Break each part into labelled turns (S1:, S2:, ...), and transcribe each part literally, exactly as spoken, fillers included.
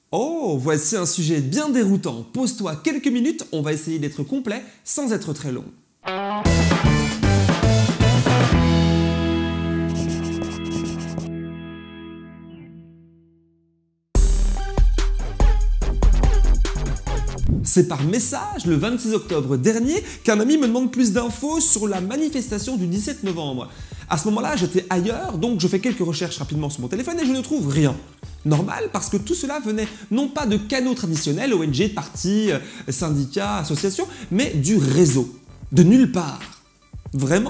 S1: Oh, voici un sujet bien déroutant. Pose-toi quelques minutes, on va essayer d'être complet sans être très long. C'est par message, le vingt-six octobre dernier, qu'un ami me demande plus d'infos sur la manifestation du dix-sept novembre. À ce moment-là, j'étais ailleurs, donc je fais quelques recherches rapidement sur mon téléphone et je ne trouve rien. Normal, parce que tout cela venait non pas de canaux traditionnels, O N G, partis, syndicats, associations, mais du réseau. De nulle part. Vraiment ?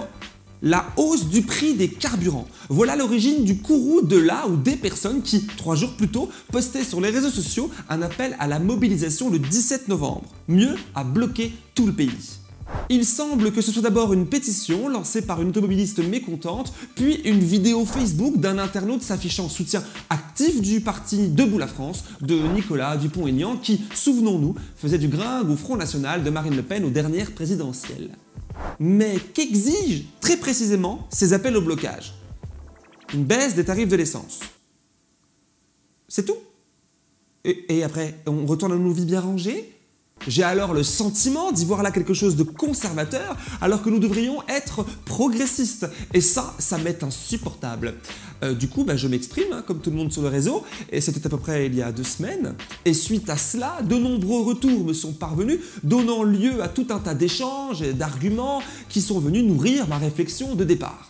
S1: La hausse du prix des carburants. Voilà l'origine du courroux de là ou des personnes qui, trois jours plus tôt, postaient sur les réseaux sociaux un appel à la mobilisation le dix-sept novembre. Mieux, à bloquer tout le pays. Il semble que ce soit d'abord une pétition lancée par une automobiliste mécontente, puis une vidéo Facebook d'un internaute s'affichant soutien actif du parti Debout la France de Nicolas Dupont-Aignan qui, souvenons-nous, faisait du gringue au Front National de Marine Le Pen aux dernières présidentielles. Mais qu'exigent très précisément ces appels au blocage? Une baisse des tarifs de l'essence. C'est tout. Et, et après, on retourne à nos vies bien rangées? J'ai alors le sentiment d'y voir là quelque chose de conservateur alors que nous devrions être progressistes. Et ça, ça m'est insupportable. Euh, du coup, bah, je m'exprime, hein, comme tout le monde sur le réseau, et c'était à peu près il y a deux semaines. Et suite à cela, de nombreux retours me sont parvenus, donnant lieu à tout un tas d'échanges et d'arguments qui sont venus nourrir ma réflexion de départ.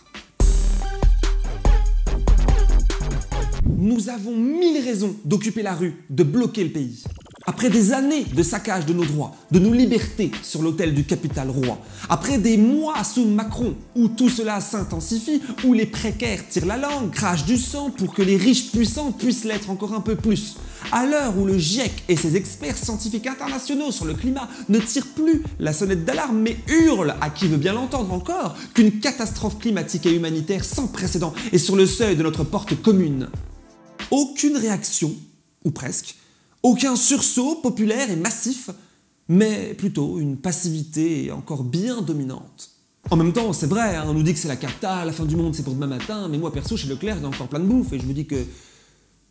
S1: Nous avons mille raisons d'occuper la rue, de bloquer le pays. Après des années de saccage de nos droits, de nos libertés sur l'autel du capital roi, après des mois sous Macron où tout cela s'intensifie, où les précaires tirent la langue, crachent du sang pour que les riches puissants puissent l'être encore un peu plus, à l'heure où le GIEC et ses experts scientifiques internationaux sur le climat ne tirent plus la sonnette d'alarme mais hurlent, à qui veut bien l'entendre encore, qu'une catastrophe climatique et humanitaire sans précédent est sur le seuil de notre porte commune. Aucune réaction, ou presque, aucun sursaut populaire et massif, mais plutôt une passivité encore bien dominante. En même temps, c'est vrai, hein, on nous dit que c'est la cata, la fin du monde c'est pour demain matin, mais moi perso chez Leclerc il y a encore plein de bouffe et je me dis que... Quoi ?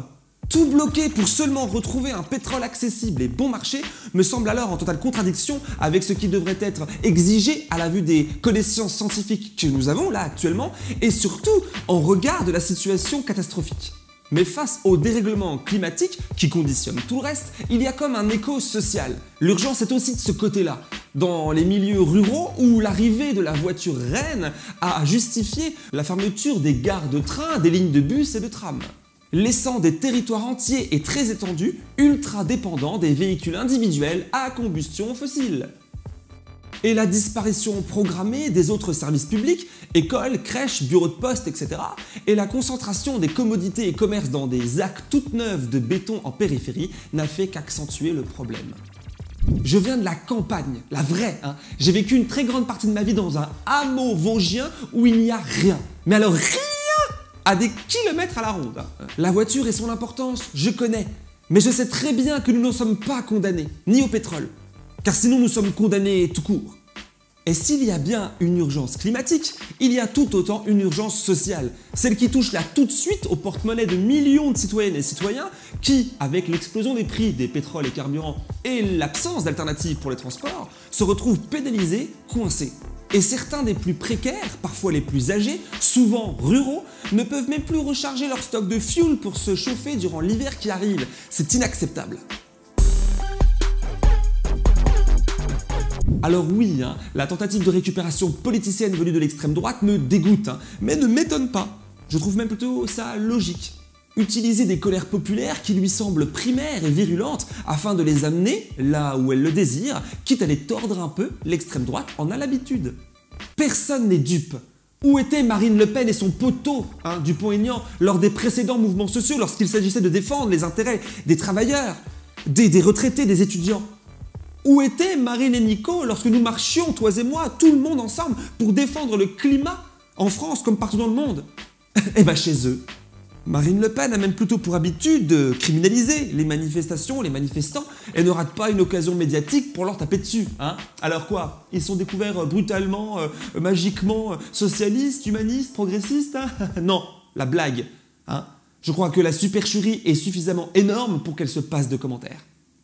S1: Tout bloquer pour seulement retrouver un pétrole accessible et bon marché me semble alors en totale contradiction avec ce qui devrait être exigé à la vue des connaissances scientifiques que nous avons là actuellement et surtout en regard de la situation catastrophique. Mais face au dérèglement climatique qui conditionne tout le reste, il y a comme un écho social. L'urgence est aussi de ce côté-là, dans les milieux ruraux où l'arrivée de la voiture reine a justifié la fermeture des gares de train, des lignes de bus et de tram, laissant des territoires entiers et très étendus ultra dépendants des véhicules individuels à combustion fossile. Et la disparition programmée des autres services publics, écoles, crèches, bureaux de poste, et cetera, et la concentration des commodités et commerces dans des ZAC toutes neuves de béton en périphérie n'a fait qu'accentuer le problème. Je viens de la campagne, la vraie, hein. J'ai vécu une très grande partie de ma vie dans un hameau vosgien où il n'y a rien. Mais alors rien à des kilomètres à la ronde. Hein. La voiture et son importance, je connais. Mais je sais très bien que nous n'en sommes pas condamnés, ni au pétrole. Car sinon nous sommes condamnés tout court. Et s'il y a bien une urgence climatique, il y a tout autant une urgence sociale, celle qui touche là tout de suite au porte-monnaie de millions de citoyennes et citoyens qui, avec l'explosion des prix des pétroles et carburants et l'absence d'alternatives pour les transports, se retrouvent pénalisés, coincés. Et certains des plus précaires, parfois les plus âgés, souvent ruraux, ne peuvent même plus recharger leur stock de fuel pour se chauffer durant l'hiver qui arrive. C'est inacceptable. Alors oui, hein, la tentative de récupération politicienne venue de l'extrême droite me dégoûte, hein, mais ne m'étonne pas. Je trouve même plutôt ça logique. Utiliser des colères populaires qui lui semblent primaires et virulentes afin de les amener là où elle le désire, quitte à les tordre un peu, l'extrême droite en a l'habitude. Personne n'est dupe. Où était Marine Le Pen et son poteau, hein, Dupont-Aignan, lors des précédents mouvements sociaux, lorsqu'il s'agissait de défendre les intérêts des travailleurs, des, des retraités, des étudiants? Où étaient Marine et Nico lorsque nous marchions, toi et moi, tout le monde ensemble, pour défendre le climat, en France comme partout dans le monde? Eh ben chez eux. Marine Le Pen a même plutôt pour habitude de criminaliser les manifestations, les manifestants, et ne rate pas une occasion médiatique pour leur taper dessus. Hein. Alors quoi? Ils sont découverts brutalement, euh, magiquement, socialistes, humanistes, progressistes hein? Non, la blague. Hein. Je crois que la supercherie est suffisamment énorme pour qu'elle se passe de commentaires.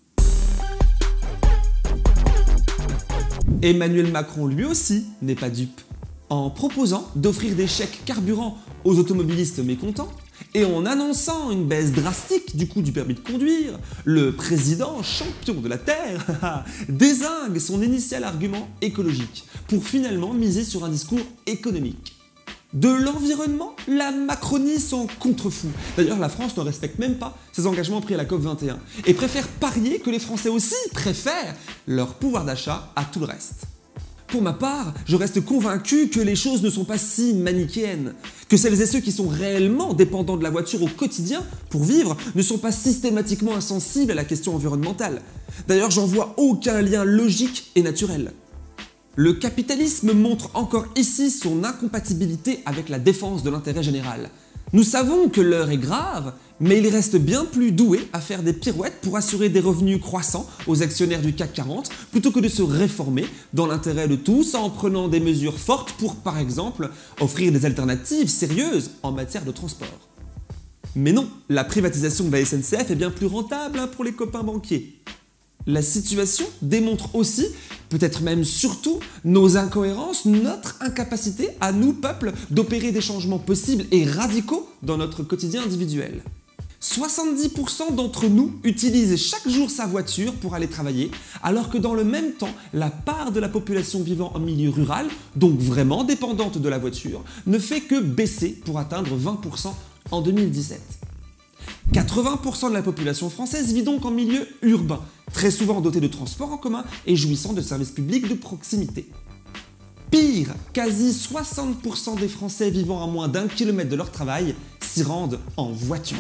S1: Emmanuel Macron lui aussi n'est pas dupe. En proposant d'offrir des chèques carburant aux automobilistes mécontents et en annonçant une baisse drastique du coût du permis de conduire, le président champion de la Terre dézingue son initial argument écologique pour finalement miser sur un discours économique. De l'environnement, la Macronie s'en contrefout. D'ailleurs, la France ne respecte même pas ses engagements pris à la COP vingt et un et préfère parier que les Français aussi préfèrent leur pouvoir d'achat à tout le reste. Pour ma part, je reste convaincu que les choses ne sont pas si manichéennes, que celles et ceux qui sont réellement dépendants de la voiture au quotidien pour vivre ne sont pas systématiquement insensibles à la question environnementale. D'ailleurs, j'en vois aucun lien logique et naturel. Le capitalisme montre encore ici son incompatibilité avec la défense de l'intérêt général. Nous savons que l'heure est grave, mais il reste bien plus doué à faire des pirouettes pour assurer des revenus croissants aux actionnaires du C A C quarante plutôt que de se réformer dans l'intérêt de tous en prenant des mesures fortes pour, par exemple, offrir des alternatives sérieuses en matière de transport. Mais non, la privatisation de la S N C F est bien plus rentable pour les copains banquiers. La situation démontre aussi, peut-être même surtout, nos incohérences, notre incapacité à nous, peuple, d'opérer des changements possibles et radicaux dans notre quotidien individuel. soixante-dix pour cent d'entre nous utilisent chaque jour sa voiture pour aller travailler, alors que dans le même temps, la part de la population vivant en milieu rural, donc vraiment dépendante de la voiture, ne fait que baisser pour atteindre vingt pour cent en deux mille dix-sept. quatre-vingts pour cent de la population française vit donc en milieu urbain, très souvent doté de transports en commun et jouissant de services publics de proximité. Pire, quasi soixante pour cent des Français vivant à moins d'un kilomètre de leur travail s'y rendent en voiture.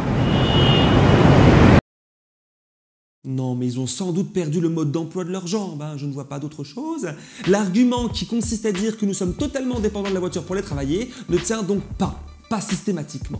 S1: Non, mais ils ont sans doute perdu le mode d'emploi de leurs jambes, hein, je ne vois pas d'autre chose. L'argument qui consiste à dire que nous sommes totalement dépendants de la voiture pour aller travailler ne tient donc pas, pas systématiquement.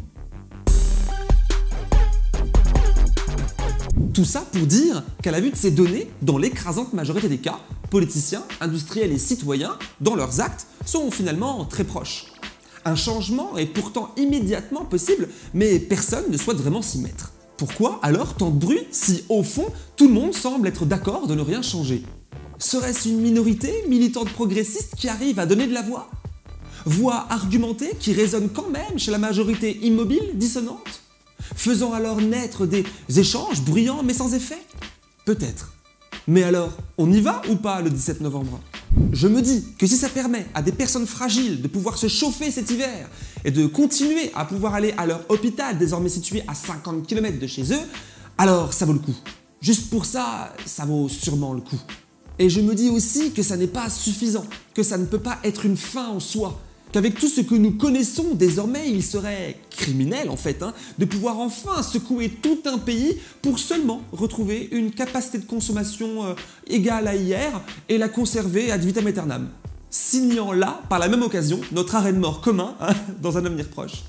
S1: Tout ça pour dire qu'à la vue de ces données, dans l'écrasante majorité des cas, politiciens, industriels et citoyens, dans leurs actes, sont finalement très proches. Un changement est pourtant immédiatement possible, mais personne ne souhaite vraiment s'y mettre. Pourquoi alors tant de bruit si, au fond, tout le monde semble être d'accord de ne rien changer? Serait-ce une minorité militante progressiste qui arrive à donner de la voix? Voix argumentée qui résonne quand même chez la majorité immobile, dissonante? Faisant alors naître des échanges bruyants mais sans effet? Peut-être. Mais alors, on y va ou pas le dix-sept novembre? Je me dis que si ça permet à des personnes fragiles de pouvoir se chauffer cet hiver et de continuer à pouvoir aller à leur hôpital désormais situé à cinquante kilomètres de chez eux, alors ça vaut le coup. Juste pour ça, ça vaut sûrement le coup. Et je me dis aussi que ça n'est pas suffisant, que ça ne peut pas être une fin en soi. Qu'avec tout ce que nous connaissons désormais, il serait criminel en fait, hein, de pouvoir enfin secouer tout un pays pour seulement retrouver une capacité de consommation euh, égale à hier et la conserver ad vitam aeternam, signant là, par la même occasion, notre arrêt de mort commun hein, dans un avenir proche.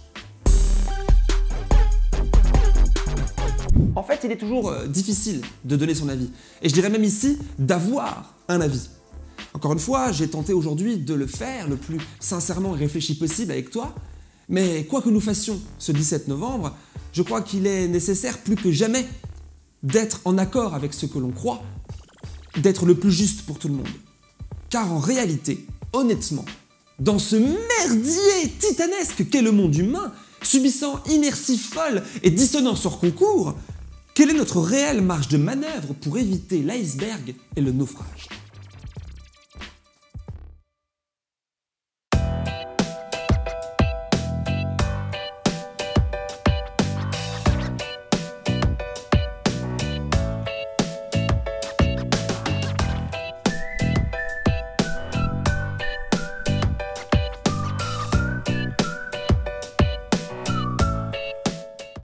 S1: En fait, il est toujours euh, difficile de donner son avis, et je dirais même ici d'avoir un avis. Encore une fois, j'ai tenté aujourd'hui de le faire le plus sincèrement et réfléchi possible avec toi, mais quoi que nous fassions ce dix-sept novembre, je crois qu'il est nécessaire plus que jamais d'être en accord avec ce que l'on croit, d'être le plus juste pour tout le monde. Car en réalité, honnêtement, dans ce merdier titanesque qu'est le monde humain, subissant inertie folle et dissonance hors concours, quelle est notre réelle marge de manœuvre pour éviter l'iceberg et le naufrage ?